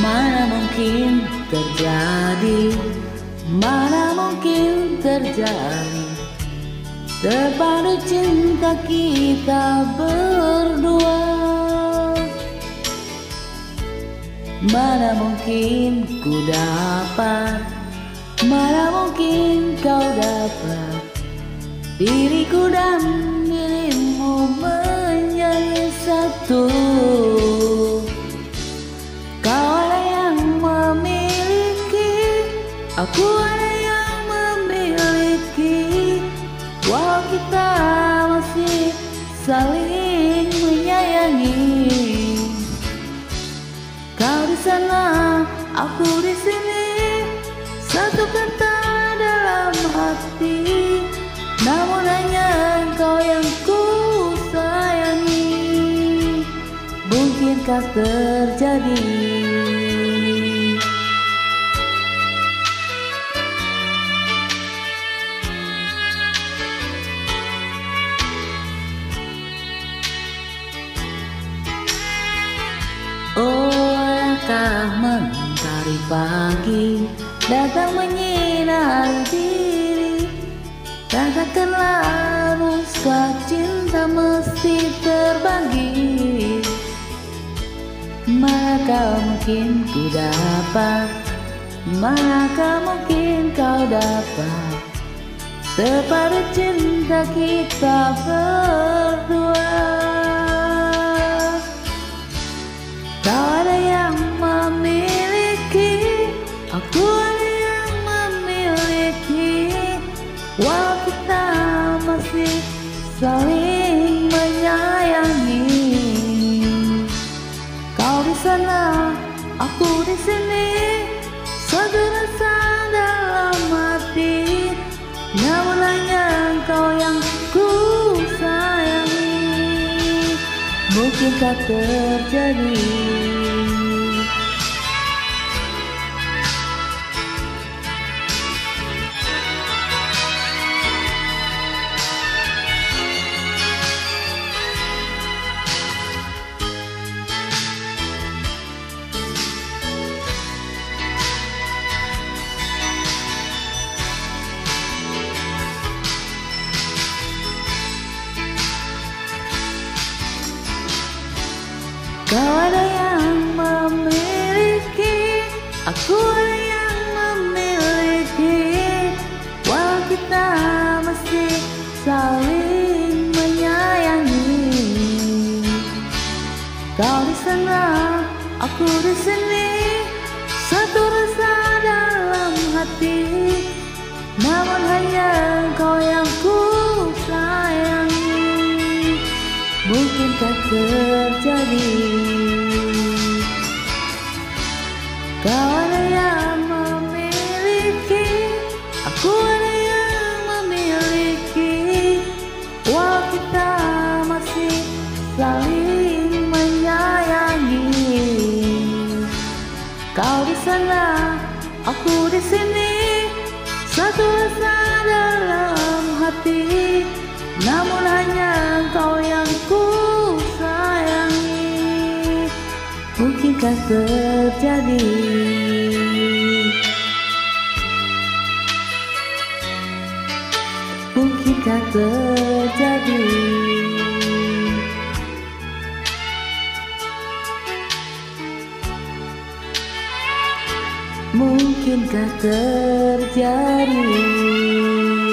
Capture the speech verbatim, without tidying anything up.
Mana mungkin terjadi, mana mungkin terjadi terpadu cinta kita berdua. Mana mungkin ku dapat, mana mungkin kau dapat, diriku dan dirimu menjadi satu. Kau ada yang memiliki, aku ada yang memiliki. Walau kita masih saling menyayangi. Kau di sana, aku di sini, satu kata dalam hati. Namun hanya engkau yang ku sayangi. Mungkinkah terjadi? Oh, langkah mentari pagi datang menyinari diri. Katakanlah rusa cinta mesti terbagi. Manakah mungkin ku dapat, manakah mungkin kau dapat terpadu cinta kita berdua. Kau ada yang memiliki, aku ada yang memiliki. Walau kita masih saling menyayangi. Kau di sana, aku di sini, satu rasa dalam hati. Namun hanya engkau yang ku sayangi. Mungkinkah terjadi? Kau ada yang memiliki, aku ada yang memiliki. Walau kita masih saling menyayangi. Kau di sana, aku di sini, satu rasa dalam hati. Namun hanya engkau yang ku sayangi. Mungkinkah terjadi? Kau ada yang memiliki, aku ada yang memiliki. Walau kita masih saling menyayangi. Kau di sana, aku di sini, satu rasa dalam hati. Namun hanya engkau yang ku sayangi. Mungkinkah terjadi? Mungkinkah terjadi? Mungkinkah terjadi?